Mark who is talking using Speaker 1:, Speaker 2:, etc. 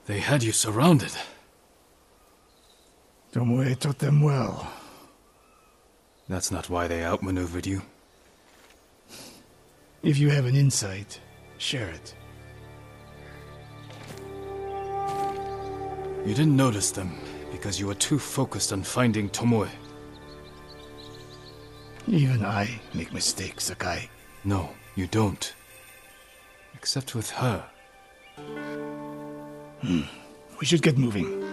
Speaker 1: They had you surrounded.
Speaker 2: Tomoe taught them well.
Speaker 1: That's not why they outmaneuvered you.
Speaker 2: If you have an insight, share it.
Speaker 1: You didn't notice them because you were too focused on finding Tomoe.
Speaker 2: Even I make mistakes, Sakai.
Speaker 1: No, you don't. Except with her.
Speaker 2: We should get moving.